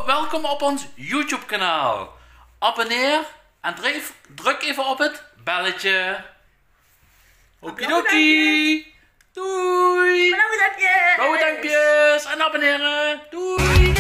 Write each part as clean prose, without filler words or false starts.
welkom op ons YouTube kanaal. Abonneer en druk even op het belletje. Okidoki. Doei. Blauwe duimpjes en abonneren. Doei.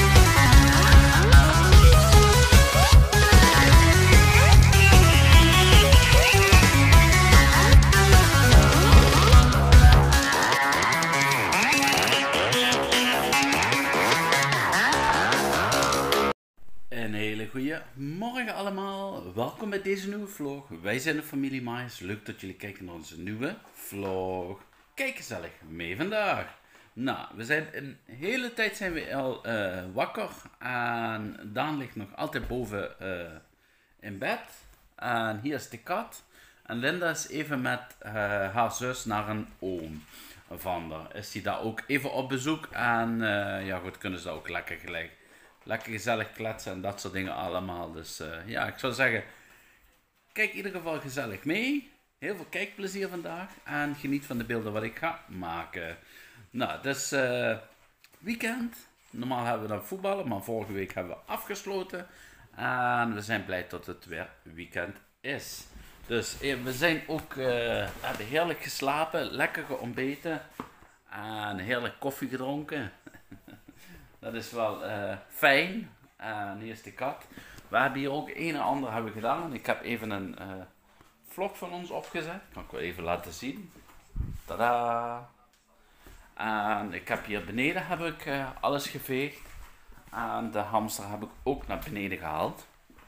Een hele goede morgen allemaal. Welkom bij deze nieuwe vlog. Wij zijn de familie Mais. Leuk dat jullie kijken naar onze nieuwe vlog. Kijk gezellig mee vandaag. Nou, we zijn een hele tijd zijn we al wakker. En Daan ligt nog altijd boven in bed. En hier is de kat. En Linda is even met haar zus naar een oom van haar. Is die daar ook even op bezoek. En ja goed, kunnen ze ook lekker gezellig kletsen en dat soort dingen allemaal. Dus ja, ik zou zeggen, kijk in ieder geval gezellig mee. Heel veel kijkplezier vandaag. En geniet van de beelden wat ik ga maken. Nou, het is weekend. Normaal hebben we dan voetballen, maar vorige week hebben we afgesloten. En we zijn blij dat het weer weekend is. Dus we zijn ook, hebben heerlijk geslapen, lekker geontbeten. En heerlijk koffie gedronken. Dat is wel fijn. En hier is de kat. We hebben hier ook een en ander hebben gedaan. Ik heb even een vlog van ons opgezet. Kan ik wel even laten zien. Tada! En ik heb hier beneden heb ik, alles geveegd. En de hamster heb ik ook naar beneden gehaald.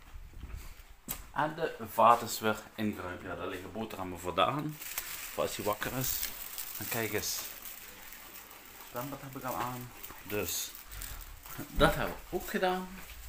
En de vaat is weer ingeruimd. Ja, daar liggen boterhammen voor Daan. Voor als hij wakker is. En kijk eens. Dan wat heb ik al aan. Dus dat hebben we ook gedaan.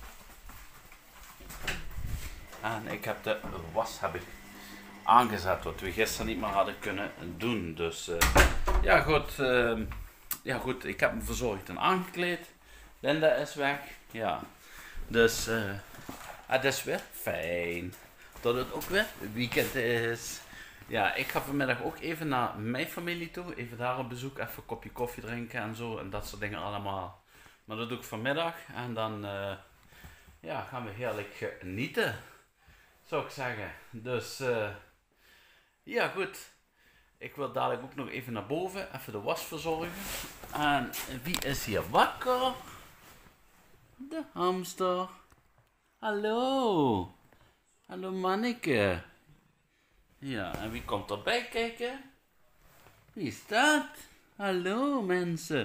En ik heb de was aangezet, wat we gisteren niet meer hadden kunnen doen. Dus ja goed, ik heb me verzorgd en aangekleed. Linda is weg. Ja, dus het is weer fijn dat het ook weer weekend is. Ja, ik ga vanmiddag ook even naar mijn familie toe. Even daar op bezoek, even een kopje koffie drinken en zo en dat soort dingen allemaal. Maar dat doe ik vanmiddag en dan ja, gaan we heerlijk genieten, zou ik zeggen. Dus ja goed, ik wil dadelijk ook nog even naar boven, even de was verzorgen. En wie is hier wakker? De hamster. Hallo. Hallo manneke. Ja, en wie komt erbij kijken? Wie is dat? Hallo mensen.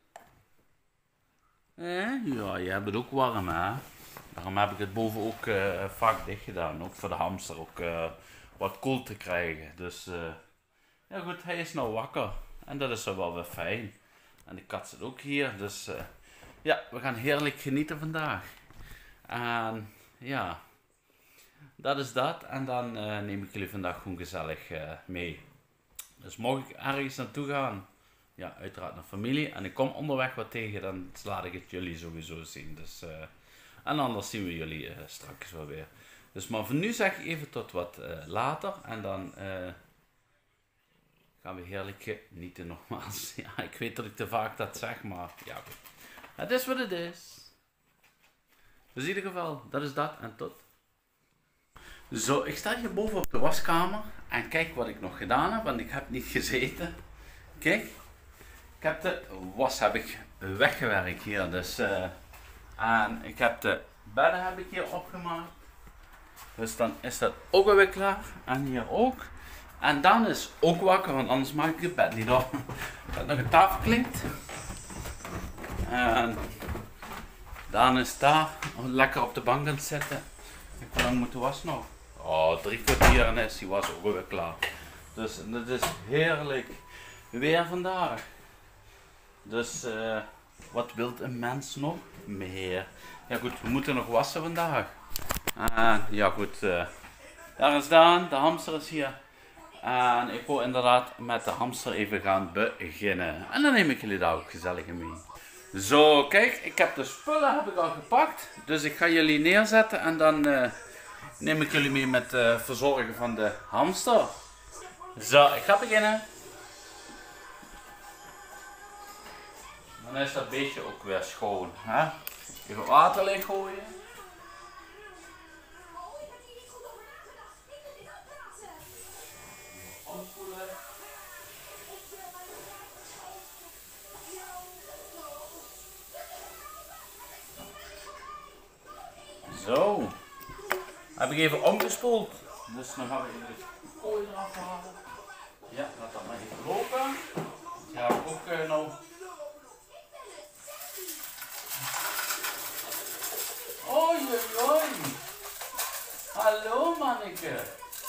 Ja, je hebt het ook warm, hè? Daarom heb ik het boven ook vaak dicht gedaan. Ook voor de hamster ook wat koel te krijgen. Dus ja goed, hij is nou wakker. En dat is wel weer fijn. En de kat zit ook hier. Dus ja, we gaan heerlijk genieten vandaag. En ja, dat is dat. En dan neem ik jullie vandaag gewoon gezellig mee. Dus mocht ik ergens naartoe gaan, ja, uiteraard naar familie. En ik kom onderweg wat tegen, dan laat ik het jullie sowieso zien. Dus, en anders zien we jullie straks wel weer. Dus maar voor nu zeg ik even tot wat later. En dan gaan we heerlijk genieten nogmaals. Ja, ik weet dat ik te vaak dat zeg, maar ja goed. Het is wat het is. Dus in ieder geval, dat is dat en tot. Zo, ik sta hier boven op de waskamer. En kijk wat ik nog gedaan heb, want ik heb niet gezeten. Kijk. Ik heb de was weggewerkt hier, dus en ik heb de bedden heb ik hier opgemaakt. Dus dan is dat ook alweer klaar. En hier ook. En dan is ook wakker, want anders maak ik het bed niet op. Dat nog een tafel klinkt. En dan is daar lekker op de bank aan het zitten. Hoe lang moet de was nog? Oh, 3 kwartier en is die was ook alweer klaar. Dus het is heerlijk weer vandaag. Dus wat wil een mens nog meer? Ja goed, we moeten nog wassen vandaag. Ja goed, daar is Daan, de hamster is hier. En ik wil inderdaad met de hamster even gaan beginnen. En dan neem ik jullie daar ook gezellig in mee. Zo, kijk, ik heb de spullen heb ik al gepakt. Dus ik ga jullie neerzetten en dan neem ik jullie mee met het verzorgen van de hamster. Zo, ik ga beginnen. Dan is dat beestje ook weer schoon. Hè? Even water leeg gooien. Omspoelen. Zo. Heb ik even omgespoeld. Dus dan gaan we even de kooi eraf halen. Ja, laat dat maar even lopen. Ja, ook nog. Oei, oei, oei. Hallo manneke.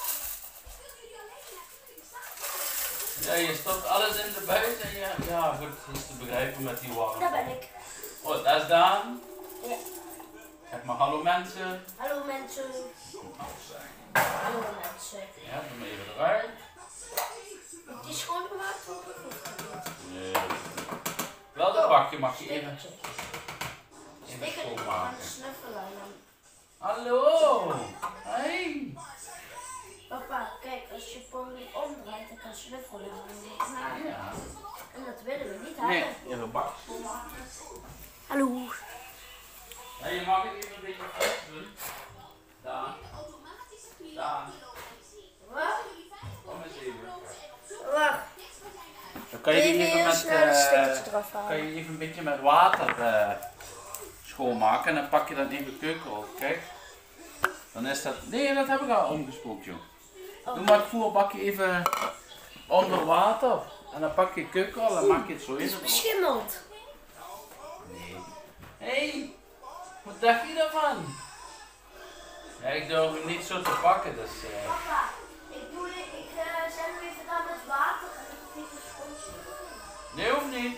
Ja, je stopt alles in de buis en ja goed, dat is te begrijpen met die warmte. Daar ben ik. Oh, dat is Daan. Ja. Zeg maar hallo mensen. Hallo mensen. Hallo mensen. Ja, doe maar even eruit. Moet die schoongemaakt worden? Nee. Wel dat bakje mag je even Stikken aan schoonmaken. snuffelen. Hallo. Hey. Papa, kijk, als je pony omdraait, dan kan snuffelen. Ja. En dat willen we niet Nee, hebben. even bakje schoonmaken. Hallo. Ja, je mag het even een beetje vast doen. Daan. Daan. Wat? Kom eens even. Wacht. Dan kan je die even met, snel een stickertje eraf kan halen. je even een beetje met water schoonmaken en dan pak je dan even keukenrol. Kijk. Dan is dat. Nee, dat heb ik al omgespoeld, joh. Doe maar het voerbakje even onder water. En dan pak je keukenrol en maak je het zo in. Het is beschimmeld. Nee. Hé, wat dacht je daarvan? Ja, ik durf hem niet zo te pakken, dus. Papa, ik zet hem even dan met water en dan moet ik even schoon. Nee, hoeft niet.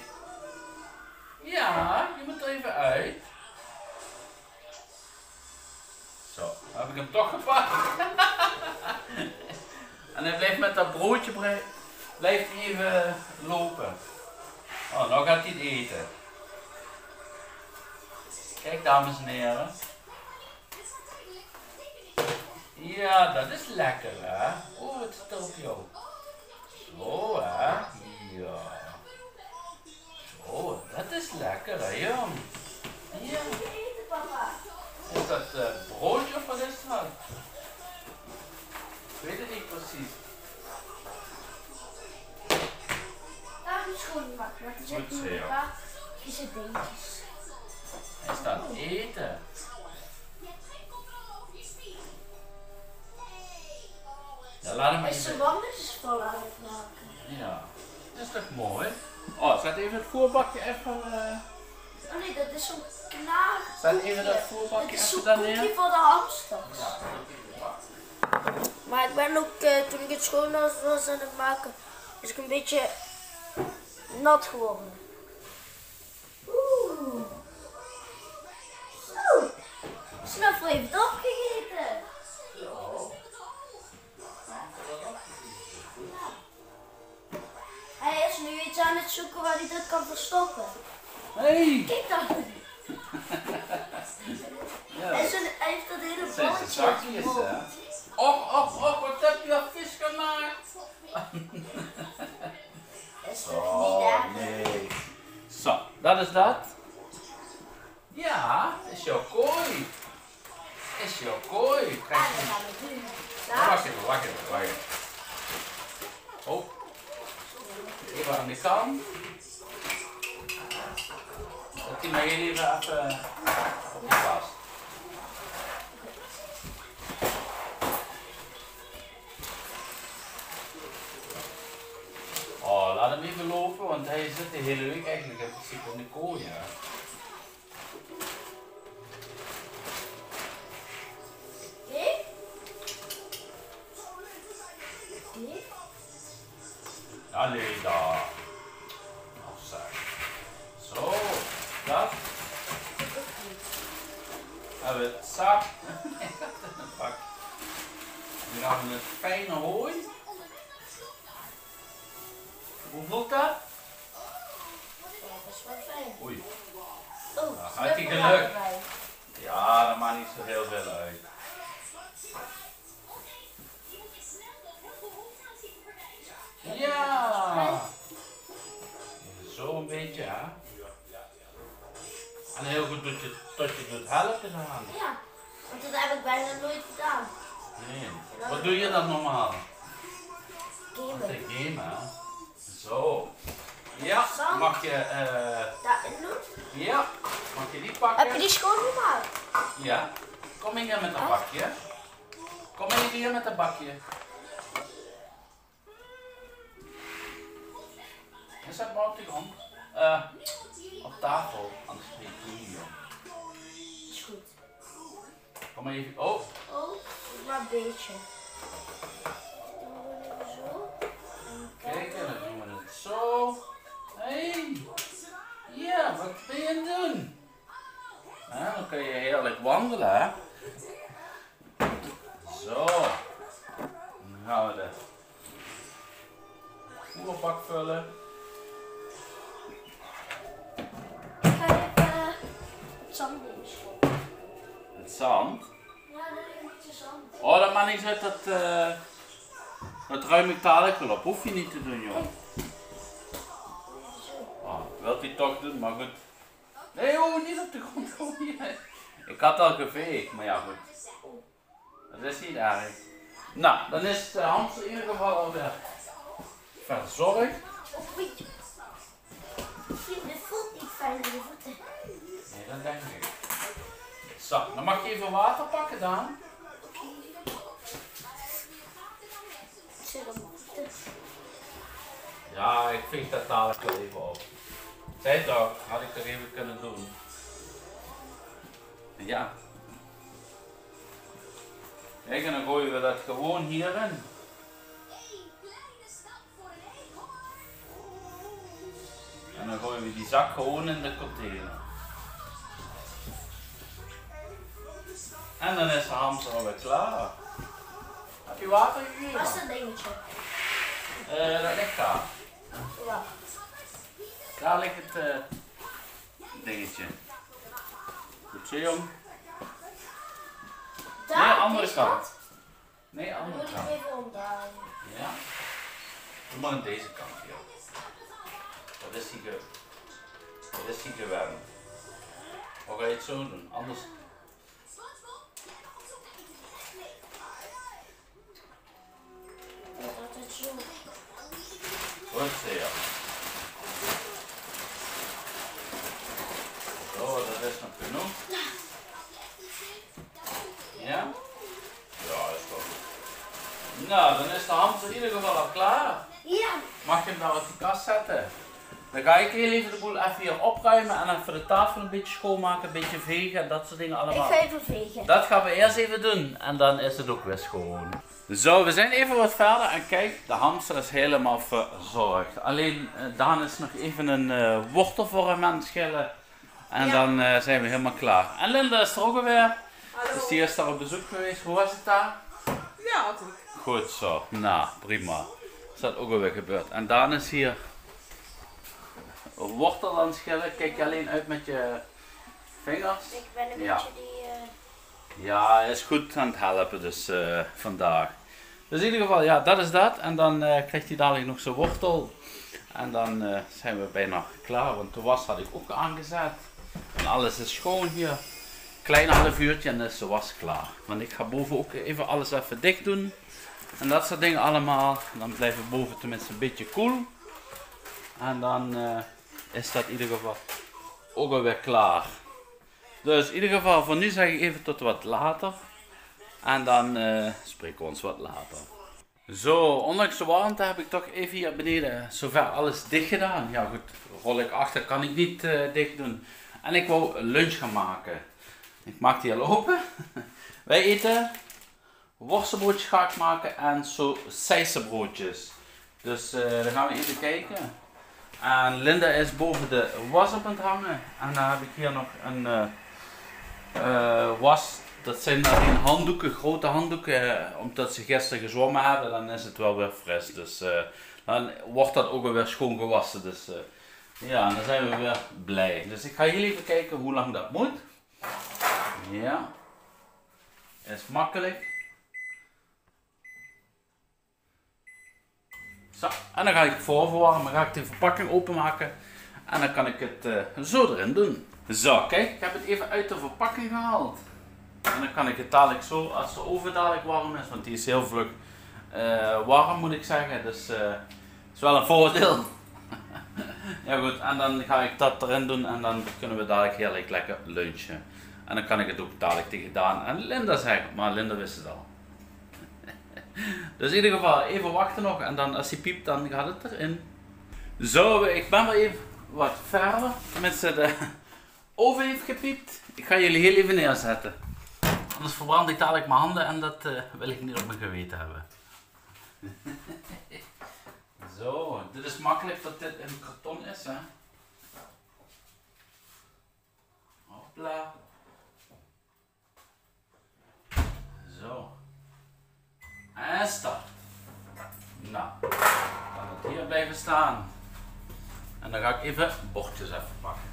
Ja, je moet er even uit. Zo, dan heb ik hem toch gepakt. En hij blijft met dat broodje blijft hij even lopen. Oh, nou gaat hij het eten. Kijk, dames en heren. Ja, dat is lekker, hè? Oh, het zit op jou. Zo, hè? Ja. Zo, dat is lekker, hè, jong? Ja. Eten, papa. Is dat broodje of wat is dat? Ik weet het niet precies. Daar heb je schoongemaakt, want er Goed zitten zo, nu ja. een paar vieze dingetjes. Hij staat eten. Ja, laat hem maar Hij is zijn even. wangetjes vol aan het maken. Ja, dat is toch mooi? Oh, zet even het voerbakje even. Oh nee, dat is zo'n knaag. Zet even dat voerbakje Het is even zo'n daar koekje neer. voor de hamsters. Ja, Maar ik ben ook, toen ik het schoon was aan het maken, is ik een beetje nat geworden. Oeh. Zo. Snuffel heeft het opgegeten. Hij is nu iets aan het zoeken waar hij dat kan verstoppen. hey! Kijk dan. Ja, Hij heeft dat hele dat zijn balletje. zijn zakjes, hè? Och, wat heb je vis gemaakt? Dat is toch Oh, niet erg? nee. Zo, dat is dat. Ja, is jouw kooi. Is jouw kooi. Krijg Ah, je... dat gaan we doen. Ja, wacht even. Oh. Even aan de kant. Dat hij mij hier even op de vast. Oh, laat hem even lopen, want hij zit de hele week eigenlijk in principe in de kooi. Ja. Kijk. Kijk. Allee, daar. Afzij. Zo, dat. Hebben we het zacht. Pak. Nu gaan we het fijne hooi. Hoe voelt dat? Ja, dat is wel fijn. Oei. Oh, Nou, had hij snuffel geluk. erbij. Ja, dat maakt niet zo heel veel uit. Ja. Zo een beetje, hè? tot je doet helpen gedaan. Ja, want dat heb ik bijna nooit gedaan. Nee. Wat doe je dan normaal? Gamen. Gamen, hè? Zo. Ja, mag je... Daarin doen? Ja, mag je die pakken? Heb je die schoongemaakt? Ja. Kom hier met een bakje. Kom even hier met een bakje. Is dat maar op de grond? Op tafel, anders spreek ik niet meer. Is goed. Kom maar even. Oh. Oh, maar een beetje. Dan doen we het even zo. Kijk, en dan doen we het zo. Hé. Ja, wat ben je aan het doen? Ja, dan kun je heerlijk wandelen, hè? Zo. Dan gaan we de voerbak vullen. Ik ga even het zand in schoppen. Het zand. Ja, daar ligt een beetje zand. Oh, dat maakt niet uit, dat ruim ik dadelijk wel op. Hoef je niet te doen, joh. Oh, wilt hij toch doen, maar goed. Nee, oh, niet op de grond gooien. Ik had al geveegd, maar ja, goed. Dat is niet erg. Nou, dan is de hamster in ieder geval alweer verzorgd. Oh, weet je. Dit voelt niet fijn in je voeten. Nee, dat denk ik. Zo, dan mag je even water pakken, Daan. Het zit op mijn voeten. Ja, ik veeg dat dadelijk wel even op. Zei toch, had ik er even kunnen doen. Ja. Kijk, en dan gooien we dat gewoon hierin. En dan gooien we die zak gewoon in de container. En dan is de hamster alweer klaar. Heb je water gegeven? Waar is dat dingetje? Dat ligt daar. Ja. Daar ligt het dingetje. Goed zo, jong. Daar, Nee, andere deze kant. Nee, Dan andere moet ik kant. even omdraaien. Ja. Doe maar aan deze kant hier. Dat is die gewerkt. Of ga je het zo doen? Anders. Ja, dat is zo. Goed zo, ja. Zo, dat is nog genoeg. Ja? Ja, is toch goed. Nou, dan is de hamster in ieder geval al klaar. Ja. Mag je hem nou op die kast zetten? Dan ga ik heel even de boel even hier opruimen en even de tafel een beetje schoonmaken, een beetje vegen en dat soort dingen Ik allemaal. ga even vegen. Dat gaan we eerst even doen en dan is het ook weer schoon. Zo, we zijn even wat verder en kijk, de hamster is helemaal verzorgd. Alleen Daan is nog even een wortel voor hem aan het schillen en dan zijn we helemaal klaar. En Linda is er ook alweer. Hallo. Dus die is daar op bezoek geweest. Hoe was het daar? Ja, goed. Goed zo. Nou, prima. Is dat ook alweer gebeurd. En Daan is hier een wortel aan het schillen. Kijk je alleen uit met je vingers? Ik ben een Ja. beetje die... Ja, hij is goed aan het helpen dus vandaag. Dus in ieder geval, ja, dat is dat. En dan krijgt hij dadelijk nog zijn wortel. En dan zijn we bijna klaar. Want de was had ik ook aangezet. En alles is schoon hier. Klein half uurtje en dan is de was klaar. Want ik ga boven ook alles even dicht doen. En dat soort dingen allemaal. En dan blijft het boven tenminste een beetje koel. En dan is dat in ieder geval ook alweer klaar. Dus in ieder geval, voor nu zeg ik even tot wat later. En dan spreken we ons wat later. Zo, ondanks de warmte heb ik toch even hier beneden zover alles dicht gedaan. Ja goed, rol ik achter, kan ik niet dicht doen. En ik wou lunch gaan maken. Ik maak die al open. Wij eten worstenbroodjes ga ik maken en zo sausijzenbroodjes. Dus dan gaan we even kijken. En Linda is boven de was op aan het hangen. En dan heb ik hier nog een was. Dat zijn alleen handdoeken, grote handdoeken. Omdat ze gisteren gezwommen hebben, dan is het wel weer fris. Dus dan wordt dat ook weer schoon gewassen. Dus ja, dan zijn we weer blij. Dus ik ga hier even kijken hoe lang dat moet. Ja. Is makkelijk. Zo, en dan ga ik voorverwarmen, ga ik de verpakking openmaken en dan kan ik het zo erin doen. Zo, kijk, ik heb het even uit de verpakking gehaald. En dan kan ik het dadelijk zo, als de oven dadelijk warm is, want die is heel vlug warm moet ik zeggen. Dus is wel een voordeel. Ja goed, en dan ga ik dat erin doen en dan kunnen we dadelijk heerlijk lekker lunchen. En dan kan ik het ook dadelijk tegen Daan en Linda zeggen, maar Linda wist het al. Dus in ieder geval even wachten nog en dan als hij piept dan gaat het erin. Zo, ik ben weer even wat verder. Tenminste de oven heeft gepiept. Ik ga jullie heel even neerzetten. Anders verbrand ik dadelijk mijn handen en dat wil ik niet op mijn geweten hebben. Zo, dit is makkelijk dat dit in karton is, hè. Hopla. Zo. En start. Nou, dan kan het hier blijven staan. En dan ga ik even bordjes even pakken.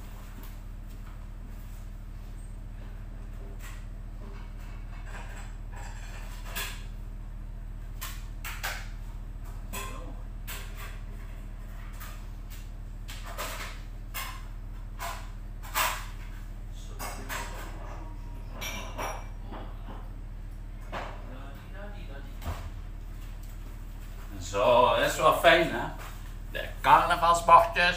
Zo, dat is wel fijn, hè? De carnavalsbordjes.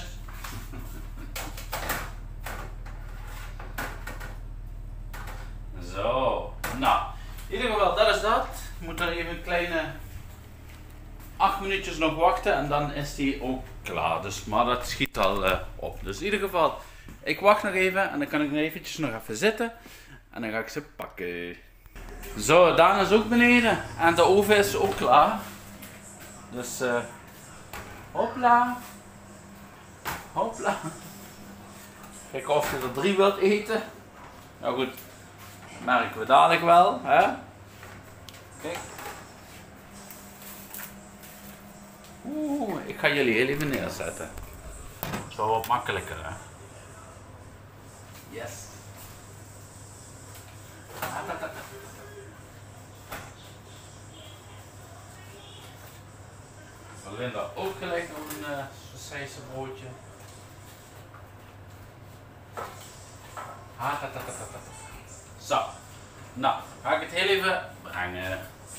Zo, nou, in ieder geval, dat is dat. Ik moet er even een kleine 8 minuutjes nog wachten en dan is die ook klaar. Dus, maar dat schiet al op. Dus in ieder geval, ik wacht nog even en dan kan ik nog eventjes nog even zitten en dan ga ik ze pakken. Zo, Daan is ook beneden en de oven is ook klaar. Dus hopla, hopla. Kijken of je er 3 wilt eten. Nou goed, merken we dadelijk wel, hè? Kijk. Ik ga jullie heel even neerzetten. Dat is wel wat makkelijker, hè? Yes. Linda ook gelijk nog een sausijzenbroodje. Zo, nou ga ik het heel even brengen.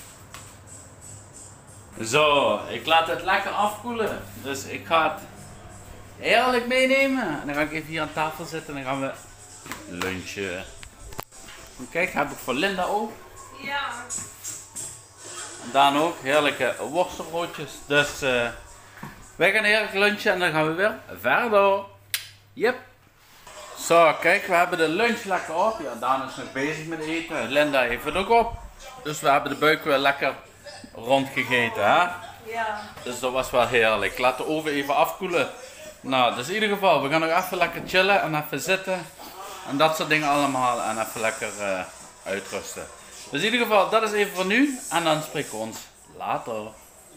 Zo, ik laat het lekker afkoelen. Dus ik ga het heerlijk meenemen. En dan ga ik even hier aan tafel zitten en dan gaan we lunchen. Kijk, heb ik voor Linda ook. Ja. En Daan ook, heerlijke worstelbroodjes. Dus wij gaan heerlijk lunchen en dan gaan we weer verder. Yep. Zo, kijk, we hebben de lunch lekker op. Ja, Daan is nog bezig met eten. Linda heeft het ook op. Dus we hebben de buik weer lekker rondgegeten, hè? Ja. Dus dat was wel heerlijk. Ik laat de oven even afkoelen. Nou, dus in ieder geval, we gaan nog even lekker chillen en even zitten. En dat soort dingen allemaal. En even lekker uitrusten. Dus in ieder geval, dat is even voor nu. En dan spreken we ons later.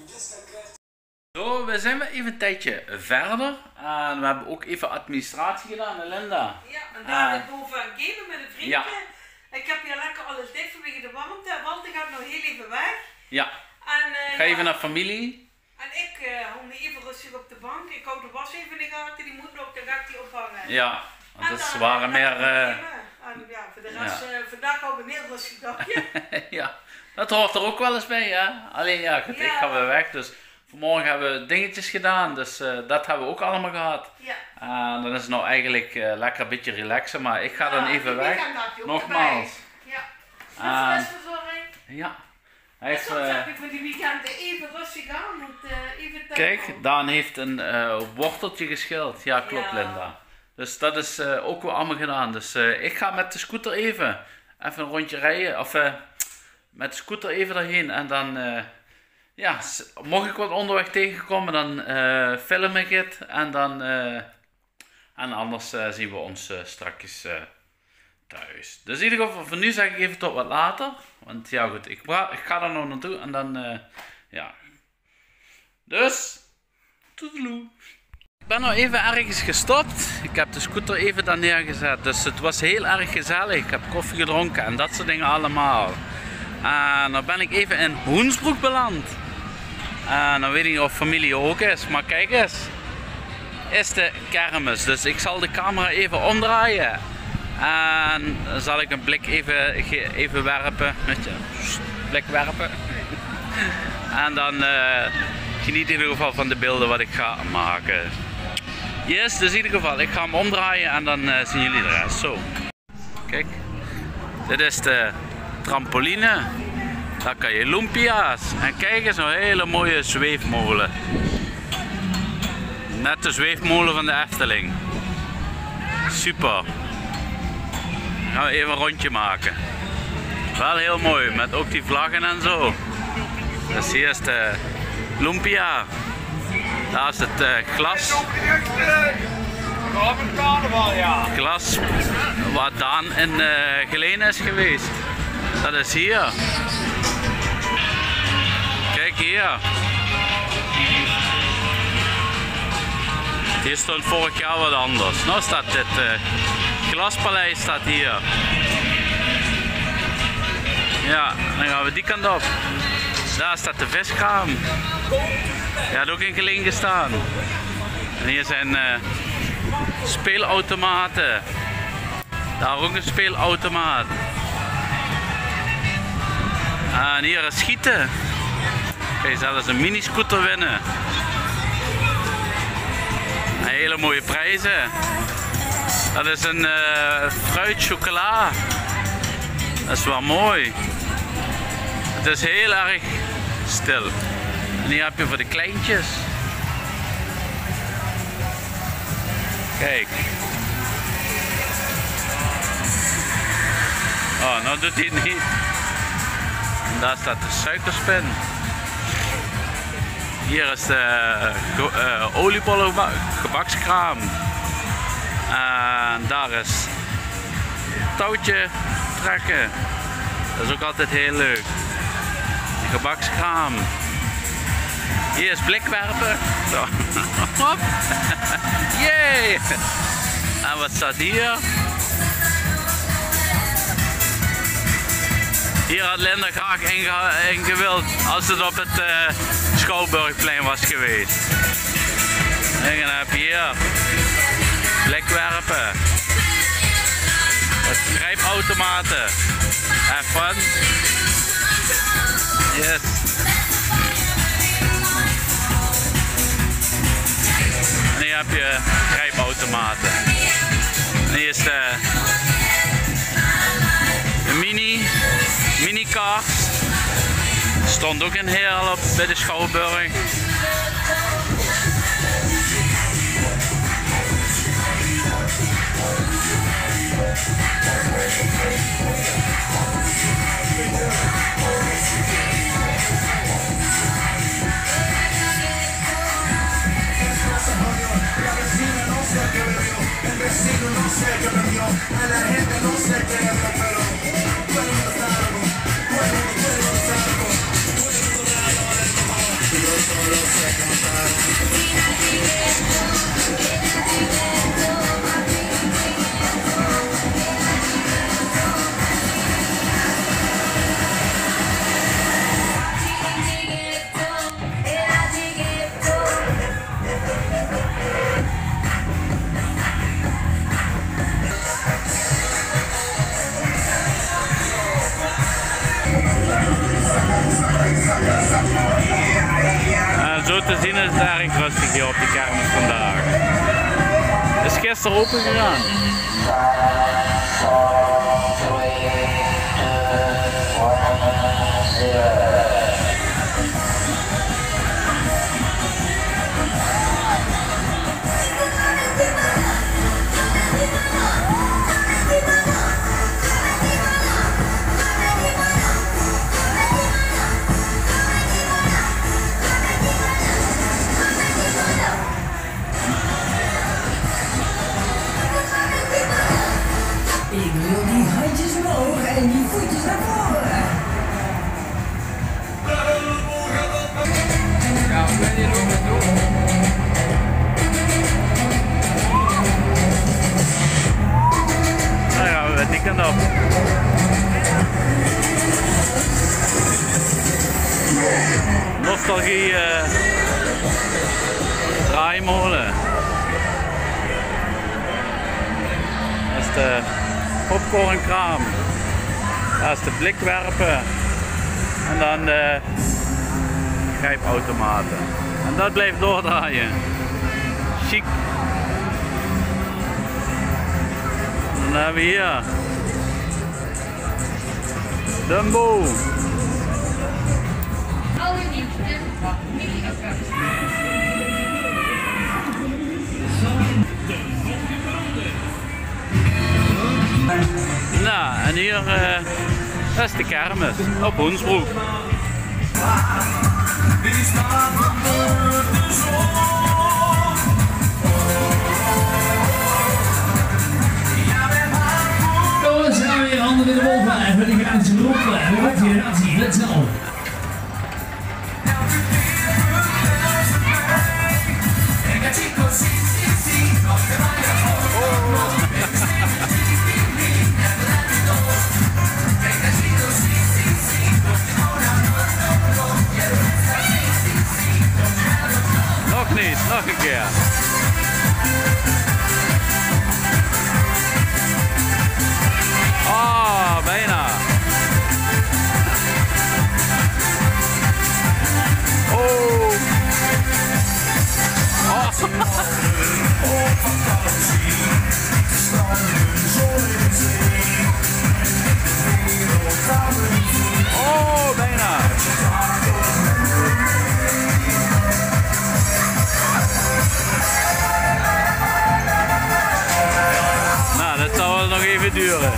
Zo, we zijn weer even een tijdje verder. En we hebben ook even administratie gedaan, Linda. Ja, en daar heb ik boven aan geven met een vriendje. Ja. Ik heb hier lekker alles dicht vanwege de warmte. Walter gaat nog heel even weg. Ja. En, Ga even naar familie. En ik hou me even rustig op de bank. Ik hou de was even in de gaten. Die moet nog, dan ga ik die ophangen. Ja, want En het dan waren meer... En ja, voor de rest, vandaag hou ik een heel rustig dagje. Ja, dat hoort er ook wel eens bij, hè. Alleen ja, goed, ik ga weer weg, dus vanmorgen hebben we dingetjes gedaan, dus dat hebben we ook allemaal gehad. Ja. En dan is het nou eigenlijk lekker een beetje relaxen, maar ik ga dan even weg. Nogmaals. Ja. Stressverzorging. Ja. Hij heeft, soms heb ik voor die weekenden even rustig aan, want even tijd. Kijk, Daan heeft een worteltje geschild. Ja, klopt, Linda. Dus dat is ook wel allemaal gedaan. Dus ik ga met de scooter even een rondje rijden. Of met de scooter even daarheen. En dan, ja, mocht ik wat onderweg tegenkomen, dan film ik het. En dan, en anders zien we ons straks thuis. Dus in ieder geval, voor nu zeg ik even tot wat later. Want ja goed, ik ga er nog naartoe. En dan, ja. Dus, toedeloe. Ik ben nog even ergens gestopt. Ik heb de scooter even daar neergezet. Dus het was heel erg gezellig. Ik heb koffie gedronken en dat soort dingen allemaal. En dan ben ik even in Hoensbroek beland. En dan weet ik niet of familie ook is. Maar kijk eens. is de kermis. Dus ik zal de camera even omdraaien. En dan zal ik een blik even werpen. Blik werpen. En dan geniet in ieder geval van de beelden wat ik ga maken. Yes, dus in ieder geval, ik ga hem omdraaien en dan zien jullie de rest. Zo. Kijk, dit is de trampoline. Daar kan je lumpia's. En kijk eens, een hele mooie zweefmolen. Net de zweefmolen van de Efteling. Super. Dan gaan we even een rondje maken. Wel heel mooi, met ook die vlaggen en zo. Dus hier is de lumpia. Daar is het glas. Glas waar Daan in Geleen is geweest. Dat is hier. Kijk hier. Hier stond vorig jaar wat anders. Nou staat dit glaspaleis staat hier. Ja, dan gaan we die kant op. Daar staat de viskraam. Die had ook in Geleen gestaan. En hier zijn speelautomaten. Daar ook een speelautomaat. En hier is schieten. Kun je zelfs een mini-scooter winnen. En hele mooie prijzen. Dat is een fruit chocola. Dat is wel mooi. Het is heel erg stil. En hier heb je voor de kleintjes. Kijk. Oh, nou doet hij het niet. En daar staat de suikerspin. Hier is de oliebollen gebakskraam. En daar is touwtje trekken. Dat is ook altijd heel leuk. De gebakskraam. Hier is blikwerpen. Zo. Hop. Yay! En wat staat hier? Hier had Linda graag in gewild als het op het Schouwburgplein was geweest. En dan heb je hier blikwerpen. Grijpautomaten. Have fun. Yes. En hier heb je grijpautomaten. En hier is de mini-cars. Stond ook een heel op bij de Schouwburg. Zo te zien is het erg rustig hier op de kermis vandaag. Het is gisteren open gegaan. Ik wil die handjes omhoog en die voetjes naar voren. Ja, ben je nog met doen? Nou ja, we die kant op. Nostalgie draaimolen. popcornkraam. Daar is de blikwerpen. En dan de grijpautomaten. En dat blijft doordraaien. Chic. En dan hebben we hier Dumbo. Nou, en hier dat is de kermis op Hoensbroek. Jongens, gaan we weer handen in de mond blijven. Die gaan ze erop blijven. Wat je dat hier, let's go. Nog niet, nog een keer. Oh, bijna. Oh. Oh, bijna. Nou, dat zal wel nog even duren.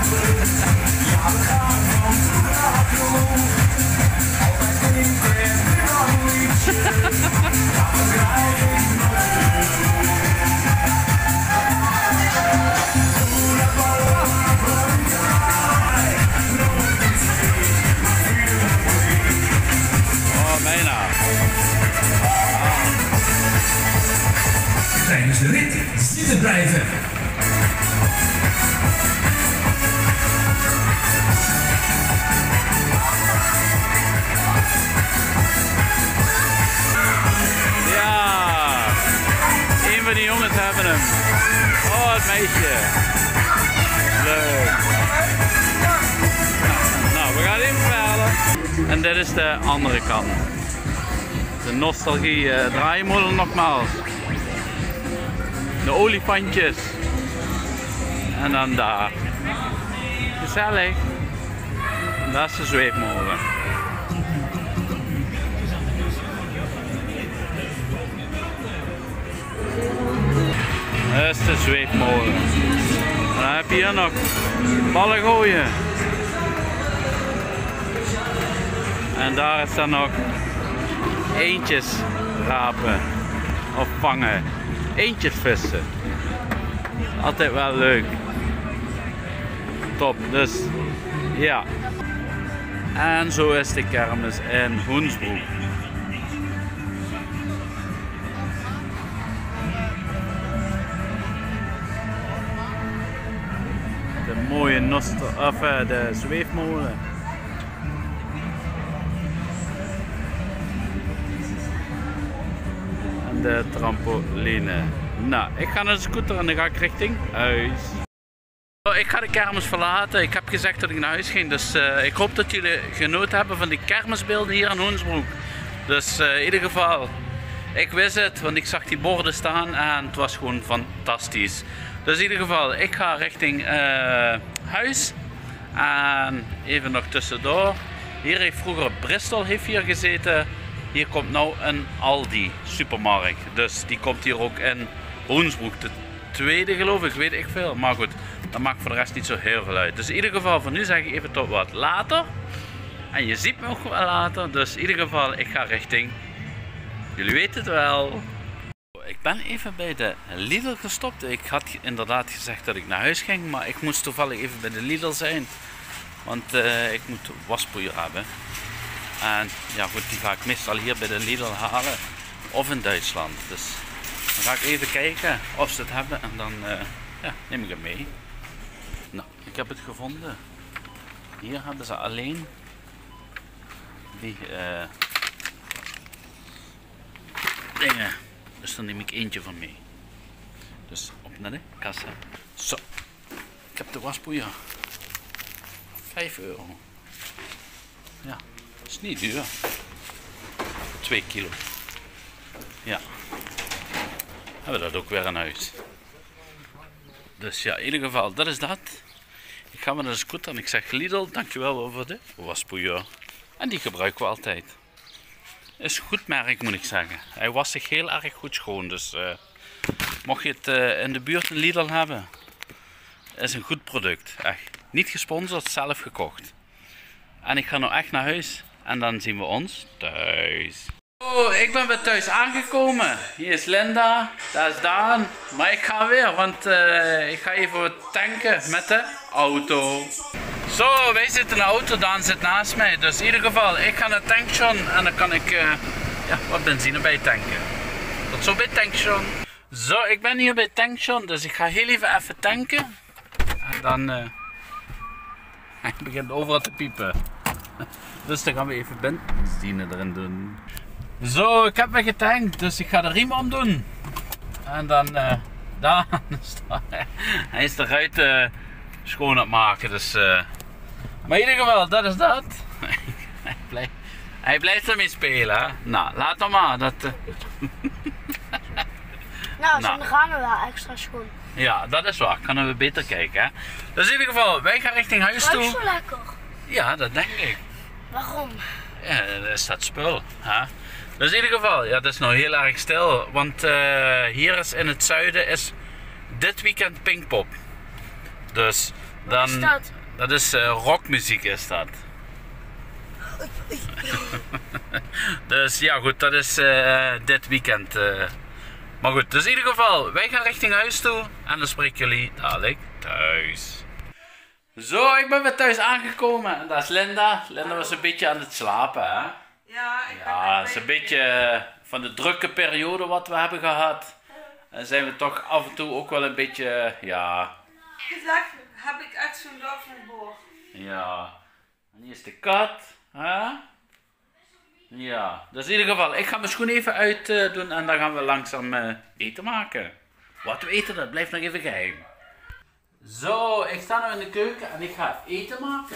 Oh, bijna. Tijdens de rit zitten blijven. Ja, een van die jongens hebben hem. Oh, het meisje. Leuk. Nou, we gaan even verder. En dit is de andere kant. De nostalgie draaimolen nogmaals. De olifantjes. En dan daar. Gezellig. En daar is de zweefmolen. Dat is de zweefmolen. En dan heb je hier nog ballen gooien. En daar is dan nog eendjes rapen of vangen. Eendjes vissen. Altijd wel leuk. Top, dus ja. En zo is de kermis in Hoensbroek. De mooie de zweefmolen. En de trampoline. Nou, ik ga naar de scooter en dan ga ik richting huis. Ik ga de kermis verlaten. Ik heb gezegd dat ik naar huis ging, dus ik hoop dat jullie genoten hebben van die kermisbeelden hier in Hoensbroek. Dus in ieder geval, ik wist het, want ik zag die borden staan en het was gewoon fantastisch. Dus in ieder geval, ik ga richting huis. En even nog tussendoor. Hier heeft vroeger Bristol hier gezeten. Hier komt nou een Aldi supermarkt. Dus die komt hier ook in Hoensbroek. De tweede geloof ik, weet ik veel. Maar goed, dat maakt voor de rest niet zo heel veel uit. Dus in ieder geval, voor nu zeg ik even tot wat later. En je ziet me ook wel later. Dus in ieder geval, ik ga richting... Jullie weten het wel. Ik ben even bij de Lidl gestopt. Ik had inderdaad gezegd dat ik naar huis ging. Maar ik moest toevallig even bij de Lidl zijn. Want ik moet waspoeier hebben. En ja goed, die ga ik meestal hier bij de Lidl halen. Of in Duitsland. Dus dan ga ik even kijken of ze het hebben. En dan ja, neem ik het mee. Nou, ik heb het gevonden. Hier hebben ze alleen die dingen. Dus dan neem ik eentje van mee. Dus op naar de kassa. Zo. Ik heb de waspoeier. €5. Ja, dat is niet duur. 2 kilo. Ja. Hebben we dat ook weer in huis. Dus ja, in ieder geval, dat is dat. Ik ga met een scooter en ik zeg Lidl, dankjewel voor de waspoeier. En die gebruiken we altijd. Is een goed merk, moet ik zeggen. Hij wast zich heel erg goed schoon. Dus mocht je het in de buurt een Lidl hebben, is een goed product. Echt. Niet gesponsord, zelf gekocht. En ik ga nou echt naar huis. En dan zien we ons thuis. Oh, ik ben weer thuis aangekomen. Hier is Linda, daar is Daan. Maar ik ga weer, want ik ga even tanken met de auto. Zo, wij zitten in de auto, Daan zit naast mij. Dus in ieder geval, ik ga naar het tankstation en dan kan ik ja, wat benzine bij tanken. Tot zo bij het tankstation. Zo, ik ben hier bij het tankstation, dus ik ga heel even tanken. En dan hij begint overal te piepen. Dus dan gaan we even benzine erin doen. Zo, ik heb me getankt, dus ik ga de riem omdoen. En dan, daar hij is de ruit schoon aan het maken, dus... Maar in ieder geval, dat is dat. Hij blijft ermee spelen, hè. Nou, laat dan maar. Dat, Nou, dan gaan we wel extra schoon. Ja, dat is waar. Kunnen we beter kijken, hè. Dus in ieder geval, wij gaan richting huis toe. Ruikt zo lekker. Ja, dat denk ik. Waarom? Ja, dat is dat spul, hè. Dus in ieder geval, ja, dat is nou heel erg stil. Want hier is in het zuiden is dit weekend Pinkpop. Dus dan... Wat is dat? Dat is rockmuziek is dat. Dus ja goed, dat is dit weekend. Maar goed, dus in ieder geval, wij gaan richting huis toe. En dan spreken jullie dadelijk thuis. Zo, ik ben weer thuis aangekomen. En dat is Linda. Linda was een beetje aan het slapen, hè? Ja, het is een beetje van de drukke periode wat we hebben gehad. En zijn we toch af en toe ook wel een beetje, ja... Gezegd heb ik echt zo'n dag van boord. Ja, en hier is de kat. Hè? Ja, dus in ieder geval, ik ga mijn schoen even uit doen en dan gaan we langzaam eten maken. Wat we eten, dat blijft nog even geheim. Zo, ik sta nu in de keuken en ik ga eten maken.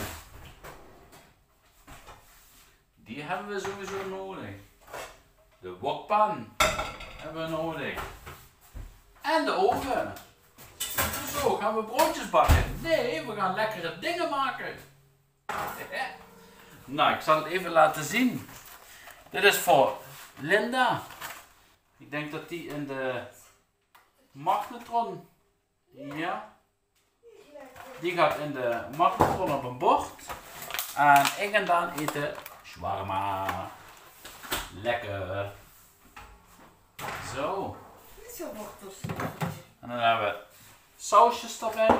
Die hebben we sowieso nodig. De wokpan hebben we nodig. En de oven. Zo, gaan we broodjes bakken? Nee, we gaan lekkere dingen maken. Nou, ik zal het even laten zien. Dit is voor Linda. Ik denk dat die in de magnetron. Ja. Die gaat in de magnetron op een bord. En ik en Daan eten shawarma. Lekker. Zo. Niet zo wortels. En dan hebben we sausjes erbij.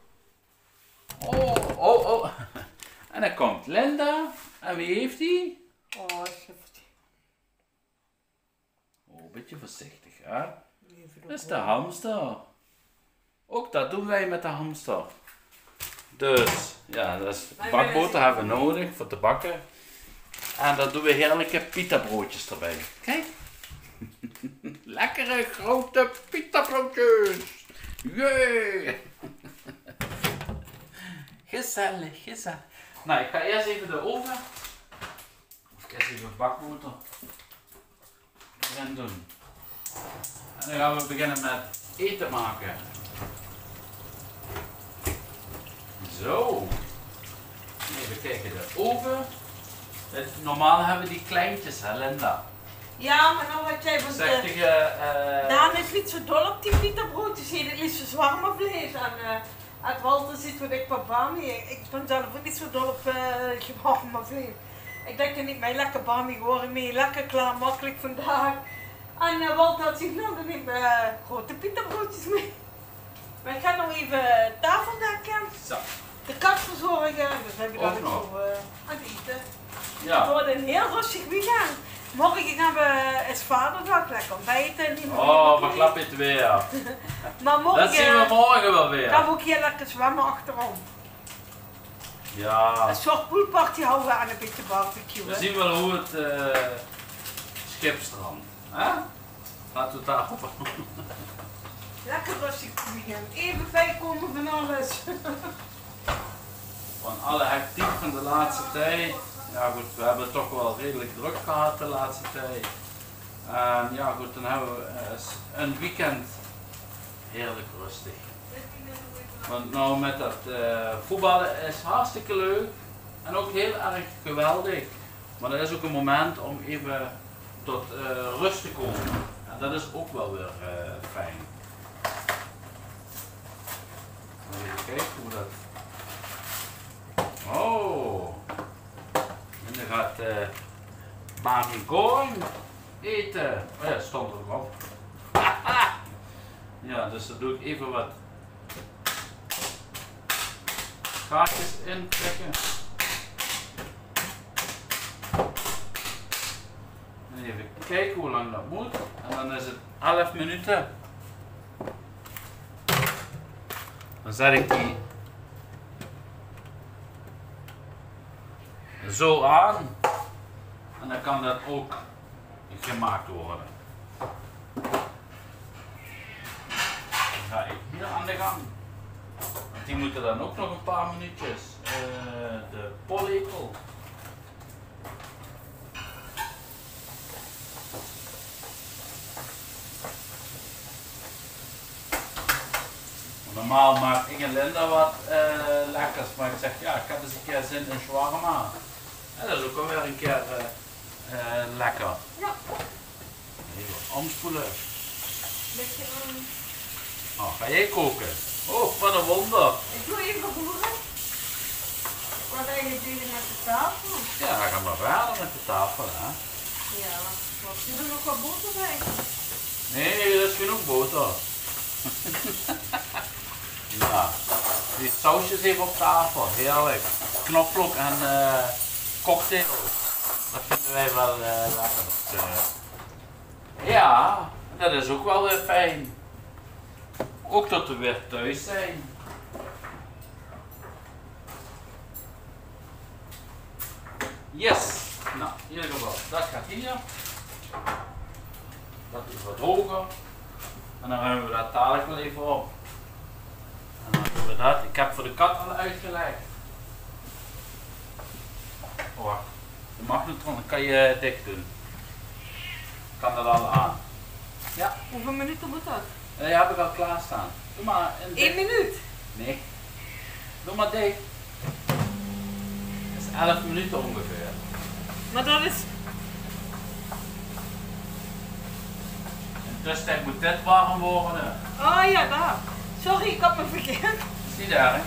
Oh, oh, oh. En dan komt Linda. En wie heeft die? Oh, schifty. Oh, een beetje voorzichtig, hè? Dat is de hamster. Ook dat doen wij met de hamster. Dus, ja, dat is bakboter hebben we nodig voor te bakken. En dan doen we heerlijke pita broodjes erbij. Kijk. Lekkere grote pita broodjes. Jee. Gezellig, gezellig. Nou, ik ga eerst even de oven. Of eerst even bakboter erin doen. En dan gaan we beginnen met eten maken. Zo. Even kijken, de oven. Normaal hebben we die kleintjes, hè Linda? Ja, maar nou wat jij van Zeg de... tegen... Daan is niet zo dol op die pita-broodjes. Hij eet het liefst zwarme vlees. En uit Walter zit wat ik wat bami. Ik ben zelf ook niet zo dol op zwarme vlees. Ik denk dat ik mij lekker bami geworden mee. Lekker klaar, makkelijk vandaag. En Walter had zich nou, dan neem ik grote pita-broodjes mee. Maar ik ga nog even tafel dekken. Zo. De kat verzorgen. Dus heb je Ook dat ook nog. zo aan het eten. Het Ja. wordt een heel rustig weekend. Morgen gaan we is vaderdag lekker ontbijten. Oh, maar klap je het weer. Maar morgen Dat zien we morgen wel weer. gaan we ook heel lekker zwemmen achterom. Ja. Een soort poolparty houden we aan een beetje barbecue. We hè. zien wel hoe het schip strandt. Hè? Laten we het daarop houden. Lekker rustig weekend. Even bijkomen van alles. van alle hectiek van de laatste tijd. Ja goed, we hebben het toch wel redelijk druk gehad de laatste tijd. En ja goed, dan hebben we een weekend heerlijk rustig. Want nou met dat voetballen is hartstikke leuk en ook heel erg geweldig. Maar dat is ook een moment om even tot rust te komen. En dat is ook wel weer fijn. Even kijken hoe dat... Oh! En dan gaat Mami Gorn eten. Oh ja, stond er nog op. Ja, dus dan doe ik even wat gaatjes intrekken. En even kijken hoe lang dat moet. En dan is het 11 minuten. Dan zet ik die zo aan. En dan kan dat ook gemaakt worden. Dan ga ik hier aan de gang. Want die moeten dan ook nog een paar minuutjes. De pollepel. Normaal maakt Inge Linda wat lekkers, maar ik zeg ja, ik heb eens een keer zin in shawarma. En dat is ook alweer een keer lekker. Ja. Even omspoelen. Beetje aan. Oh, ga jij koken? Oh, wat een wonder. Ik doe even roeren. Wat eigenlijk jullie met de tafel? Ja, dan gaan we verder met de tafel, hè. Ja, wat zit er nog wat boter bij? Nee, er is genoeg boter. Ja, die sausjes even op tafel, heerlijk. Knoflook en cocktail. Dat vinden wij wel lekker. Dus, ja, dat is ook wel weer fijn. Ook dat we weer thuis zijn. Yes! Nou, in ieder geval, dat gaat hier. Dat is wat hoger. En dan ruimen we dat dadelijk wel even op. En dan doen we dat. Ik heb voor de kat al uitgelegd. Oh, de magnetron kan je dicht doen. Kan dat al aan. Ja. Hoeveel minuten moet dat? Die heb ik al klaarstaan. Doe maar een 1 minuut? Nee. Doe maar dicht. Dat is 11 minuten ongeveer. Maar dat is... In de tussentijd moet dit warm worden. Oh ja, daar. Sorry, ik had me verkeerd. Is niet erg.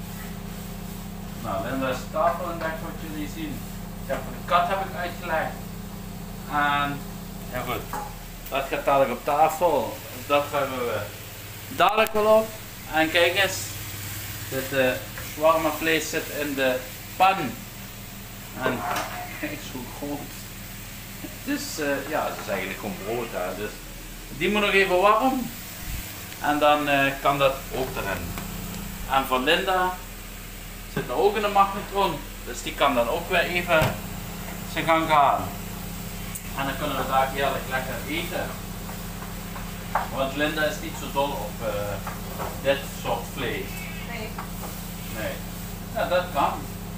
Nou, Linda is de tafel en dat wat jullie zien. Ja, voor de kat heb ik uitgelegd. En ja goed, dat gaat dadelijk op tafel. Dat ruimen we dadelijk wel op. En kijk eens, dit shawarma vlees zit in de pan. En kijk zo groot. Dus ja, het is eigenlijk gewoon brood hè. Dus die moet nog even warm. En dan kan dat ook erin. En van Linda zit er ook in de magnetron. Dus die kan dan ook weer even zijn gang gaan. En dan kunnen we daar heerlijk lekker eten. Want Linda is niet zo dol op dit soort vlees. Nee. Nee. Ja, dat kan.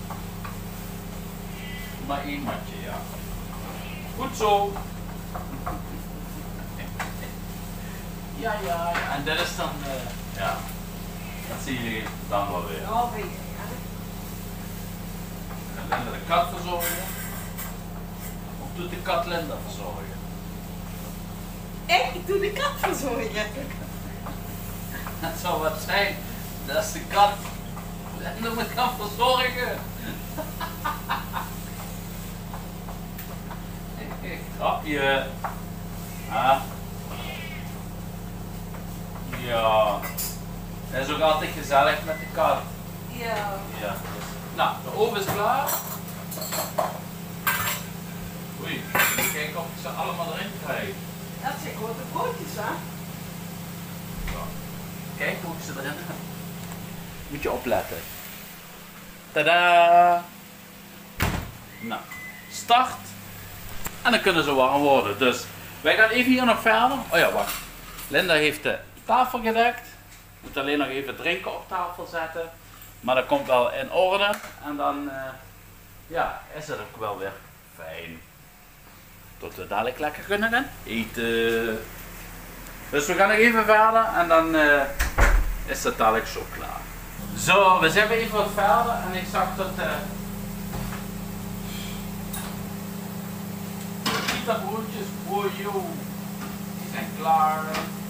Maar één matje, ja. Goed zo. Ja, ja. En dit is dan, ja. Dat zie je dan wel weer. Oh, weet je, ja. En Linda de kat verzorgen. Of doet de kat Linda verzorgen? Ik doe de kat verzorgen. Dat zou wat zijn. Dat is de kat Linda me kan verzorgen. Grapje. Ah. Ja. Dat is ook altijd gezellig met de kat. Ja. Ja. Nou, de oven is klaar. Oei, even kijken of ik ze allemaal erin krijg. Dat zijn grote broodjes, hè? Zo. Kijk hoe ik ze erin heb. Moet je opletten. Tadaa! Nou, start. En dan kunnen ze warm worden. Dus wij gaan even hier nog verder. Oh ja, wacht. Linda heeft de tafel gedekt. Moet alleen nog even drinken op tafel zetten. Maar dat komt wel in orde en dan ja, is het ook wel weer fijn. Tot we dadelijk lekker kunnen gaan eten. Dus we gaan nog even verder en dan is het dadelijk zo klaar. Zo, we zijn weer even wat verder en ik zag dat pita-broodjes voor jou, die zijn klaar.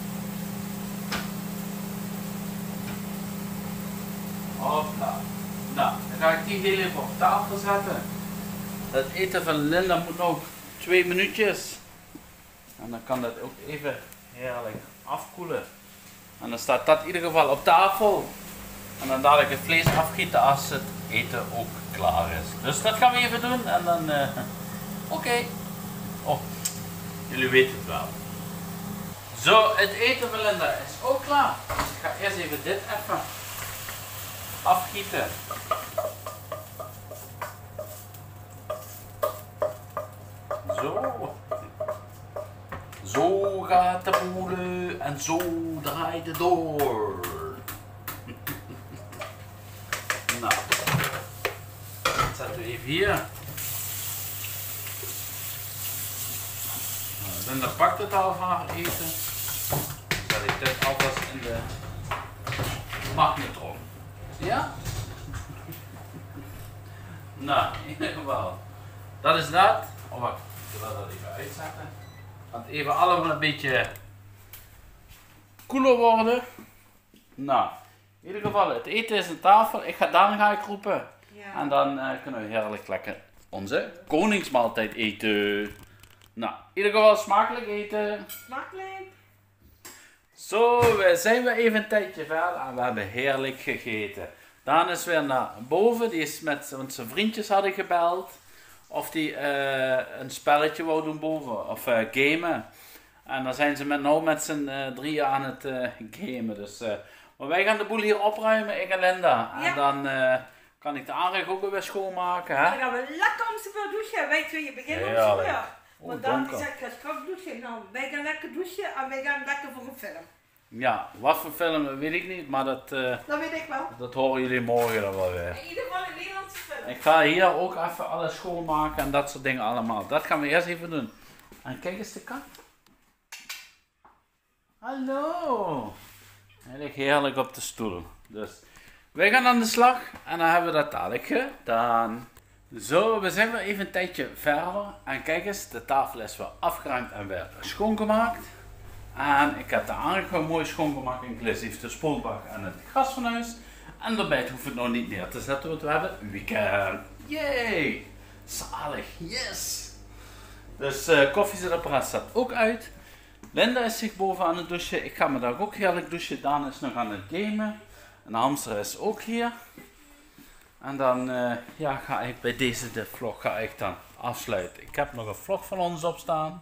Hopla. Nou, dan ga ik die heel even op tafel zetten. Het eten van Linda moet nog 2 minuutjes. En dan kan dat ook even heerlijk afkoelen. En dan staat dat in ieder geval op tafel. En dan dadelijk het vlees afgieten als het eten ook klaar is. Dus dat gaan we even doen en dan oké. Oh, jullie weten het wel. Zo, het eten van Linda is ook klaar. Dus ik ga eerst even dit even afgieten. Zo. Zo gaat de boel en zo draait het door. Nou, dat zetten we even hier. Linda pakt het al van haar eten. Dan zet ik dit alvast in de magnetron. Ja? Nou, in ieder geval. Dat is dat. Oh wacht, ik wil dat even uitzetten. Want even allemaal een beetje koeler worden. Nou, in ieder geval, het eten is aan tafel. Dan ga ik roepen. Ja. En dan kunnen we heerlijk lekker onze koningsmaaltijd eten. Nou, in ieder geval smakelijk eten. Smakelijk. Zo, we zijn weer even een tijdje verder en we hebben heerlijk gegeten. Daan is weer naar boven, die is met zijn vriendjes hadden gebeld. Of die een spelletje wou doen boven, of gamen. En dan zijn ze met z'n drieën aan het gamen. Dus, maar wij gaan de boel hier opruimen, ik en Linda. Ja. En dan kan ik de aanrecht ook weer schoonmaken. Hè? Dan gaan we lekker om ze weer douchen. Wij twee beginnen om ze weer. Want dan is het straks douchen. Nou, wij gaan lekker douchen en wij gaan lekker voor een film. Ja, wat voor film weet ik niet, maar dat weet ik wel. Dat horen jullie morgen dan wel weer. In ieder geval een Nederlandse film. Ik ga hier ook even alles schoonmaken en dat soort dingen allemaal. Dat gaan we eerst even doen. En kijk eens de kat. Hallo. Hij ligt heerlijk op de stoel. Dus wij gaan aan de slag en dan hebben we dat dadelijk gedaan. Zo, we zijn weer even een tijdje verder. En kijk eens, de tafel is weer afgeruimd en weer schoongemaakt. En ik heb de aanrecht gewoon mooi schoongemaakt, inclusief de spoelbak en het gasfornuis. En daarbij hoef ik het nog niet neer te zetten, want we hebben een weekend. Yay! Zalig, yes! Dus koffiezetapparaat staat ook uit. Linda is zich boven aan het douchen. Ik ga me daar ook heerlijk douchen. Daan is nog aan het gamen. En de hamster is ook hier. En dan ja, ga ik bij deze vlog dan afsluiten. Ik heb nog een vlog van ons op staan.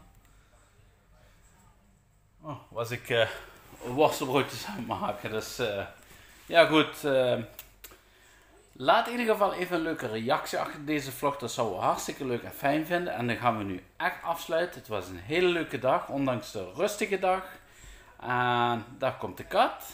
Oh, was ik worstenbroodjes aan het maken. Dus ja goed. Laat in ieder geval even een leuke reactie achter deze vlog. Dat zouden we hartstikke leuk en fijn vinden. En dan gaan we nu echt afsluiten. Het was een hele leuke dag. Ondanks de rustige dag. En daar komt de kat.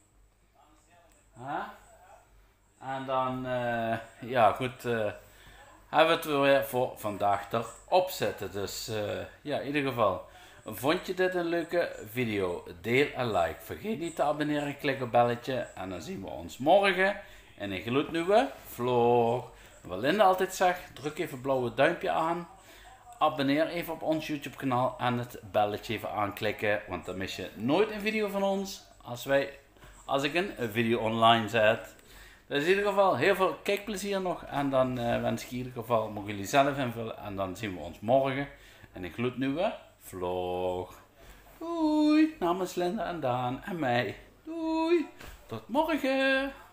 En dan ja goed. Hebben we het weer voor vandaag erop zetten. Dus ja in ieder geval. Vond je dit een leuke video? Deel en like. Vergeet niet te abonneren. Klik op belletje. En dan zien we ons morgen. En een gloednieuwe vlog. Wat Linda altijd zegt, druk even het blauwe duimpje aan. Abonneer even op ons YouTube kanaal en het belletje even aanklikken. Want dan mis je nooit een video van ons als ik een video online zet. Dus in ieder geval heel veel kijkplezier nog. En dan wens ik in ieder geval, mogen jullie zelf invullen. En dan zien we ons morgen in een gloednieuwe vlog. Doei, namens Linda en Daan en mij. Doei, tot morgen.